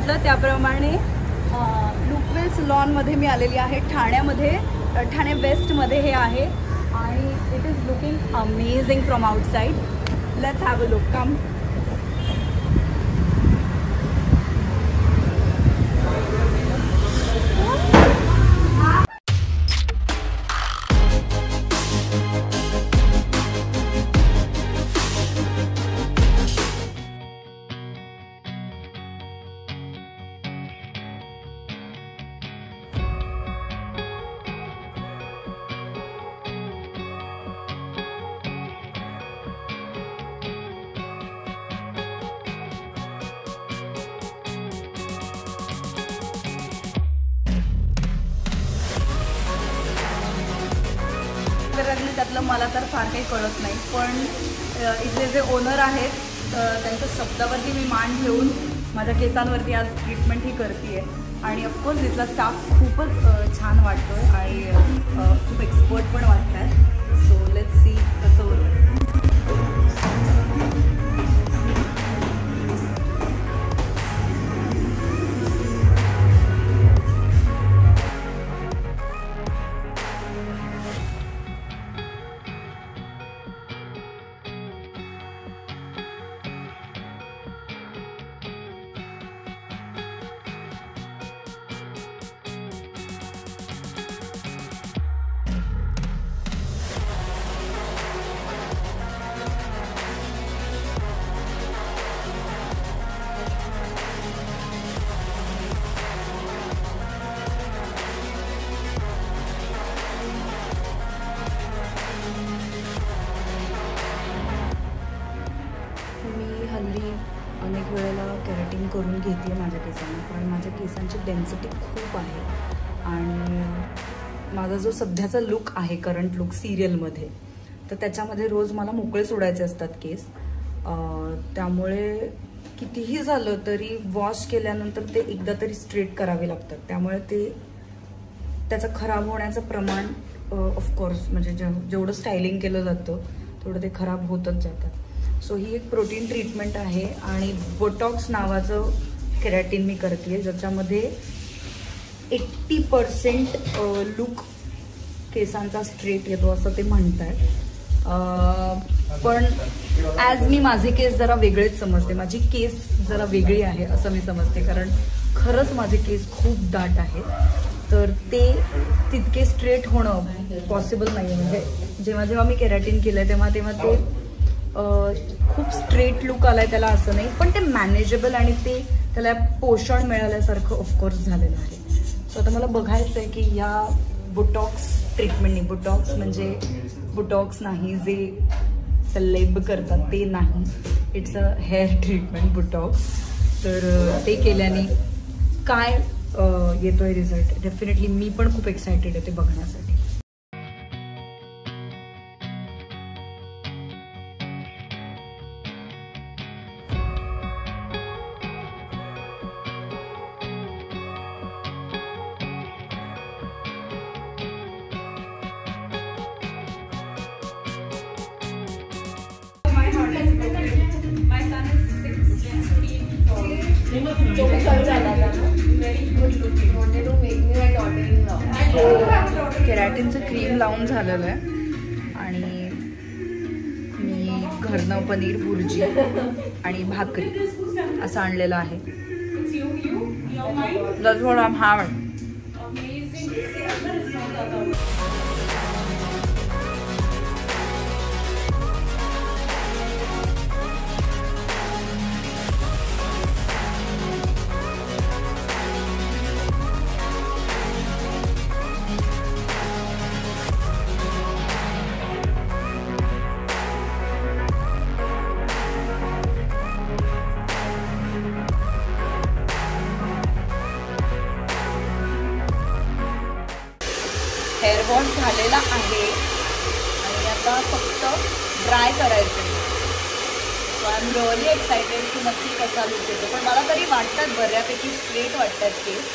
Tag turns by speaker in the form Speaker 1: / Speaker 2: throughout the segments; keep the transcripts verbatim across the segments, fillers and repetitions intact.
Speaker 1: सांगितलं त्याप्रमाणे लुकवेल्स लॉनमध्ये मी आलेली आहे. ठाण्यामध्ये, ठाणे वेस्टमध्ये हे आहे आणि it is looking amazing from outside. Let's have a look. Come. त्यातलं मला तर फार काही कळत नाही, पण इथले जे ओनर आहेत त्यांच्या शब्दावरती मी मान ठेवून माझ्या केसांवरती आज ट्रीटमेंट ही करते आहे. आणि ऑफकोर्स इथला स्टाफ खूपच छान वाटतो आहे आणि खूप एक्सपर्ट पण वाटत आहे. सो लेट्स सी कसं होतं. अनेक वेळेला केराटिन करून घेते माझ्या केसांना, कारण माझ्या केसांची डेन्सिटी खूप आहे आणि माझा जो सध्याचा लुक आहे, करंट लुक सिरियलमध्ये, तर त्याच्यामध्ये रोज मला मोकळे सोडायचे असतात केस. त्यामुळे कितीही झालं तरी वॉश केल्यानंतर ते एकदा तरी स्ट्रेट करावे लागतात. त्यामुळे ते त्याचं खराब होण्याचं प्रमाण ऑफकोर्स म्हणजे जेवढं स्टायलिंग केलं जातं तेवढं ते खराब होतच जातात. सो ही एक प्रोटीन ट्रीटमेंट आहे आणि बोटॉक्स नावाचं केराटिन मी करते, ज्याच्यामध्ये एट्टी पर्सेंट लुक केसांचा स्ट्रेट येतो असं ते म्हणतात. पण ॲज मी माझे केस जरा वेगळेच समजते, माझी केस जरा वेगळी आहे असं मी समजते, कारण खरंच माझे केस खूप दाट आहेत, तर ते तितके स्ट्रेट होणं पॉसिबल नाही आहे. म्हणजे जेव्हा जेव्हा मी केराटिन केलं तेव्हा तेव्हा ते खूप स्ट्रेट लुक आलाय त्याला असं नाही, पण ते मॅनेजेबल आणि ते त्याला पोषण मिळाल्यासारखं ऑफकोर्स झालेलं आहे. सो आता मला बघायचं आहे की ह्या बोटॉक्स ट्रीटमेंटने, बोटॉक्स म्हणजे बोटॉक्स नाही जे सेलेब करतात ते नाही, it's a hair treatment botox. तर ते केल्याने काय येतोय रिझल्ट, डेफिनेटली मी पण खूप एक्सायटेड आहे ते बघण्यासाठी. केराटिनचं क्रीम लावून झालेलं आहे आणि मी घरनं पनीर भुर्जी आणि भाकरी असं आणलेलं आहे. That's what I'm having. Hair wash झालेला आहे आणि आता फक्त ड्राय करायचं आहे. So I am really excited की नक्की कसा लुक येतो, पण मला तरी वाटतात बऱ्यापैकी स्ट्रेट वाटतात केस.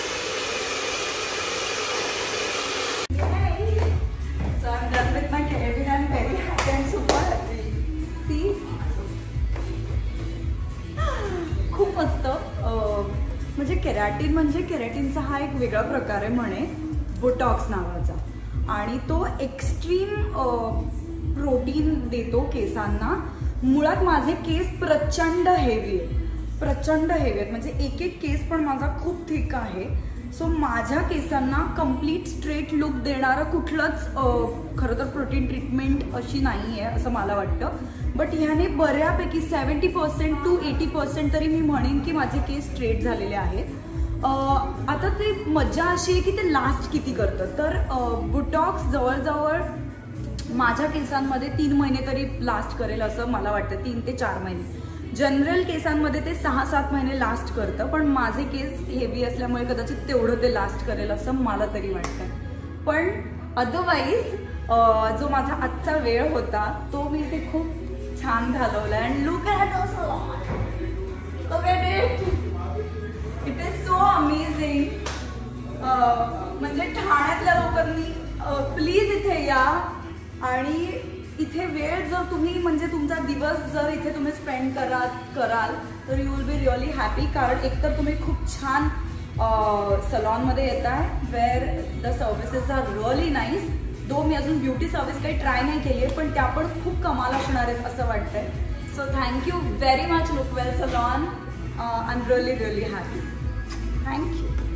Speaker 1: So I am done with my keratin. I am very happy and super happy. See, खूप मस्त. म्हणजे
Speaker 2: केरॅटिन म्हणजे केरॅटिनचा हा एक वेगळा प्रकार आहे म्हणे, बोटॉक्स नावाचा, आणि तो एक्स्ट्रीम प्रोटीन देतो केसांना. मुळात माझे केस प्रचंड हेवी आहेत, प्रचंड हेवी आहेत, म्हणजे एक एक केस पण माझा खूप थिक आहे. सो माझ्या केसांना कम्प्लीट स्ट्रेट लुक देणारं कुठलंच खरं तर प्रोटीन ट्रीटमेंट अशी नाही आहे असं मला वाटतं. बट ह्याने बऱ्यापैकी seventy percent to eighty percent तरी मी म्हणेन की माझे केस स्ट्रेट झालेले आहेत. आता ते मजा अशी आहे की ते लास्ट किती करतं. तर बोटॉक्स जवळजवळ माझ्या केसांमध्ये तीन महिने तरी लास्ट करेल असं मला वाटतं, तीन ते चार महिने. जनरल केसांमध्ये ते सहा सात महिने लास्ट करतं, पण माझे केस हेवी असल्यामुळे कदाचित तेवढं ते लास्ट करेल असं मला तरी वाटतं. पण अदरवाईज जो माझा आजचा वेळ होता तो मी इथे खूप छान घालवला. And look at us, look at it, it is so amazing. म्हणजे ठाण्यातल्या लोकांनी प्लीज इथे या, आणि इथे वेळ जर तुम्ही म्हणजे तुमचा दिवस जर इथे तुम्ही स्पेंड करा कराल तर you will be really happy. कारण एकतर तुम्ही खूप छान सलॉनमध्ये येत आहे where the services are really nice. Though मी अजून ब्युटी सर्व्हिस काही ट्राय नाही केली आहे, पण त्या पण खूप कमाल असणार आहेत असं वाटतंय. So thank you very much Lookwell salon. I am really really happy. Thank you.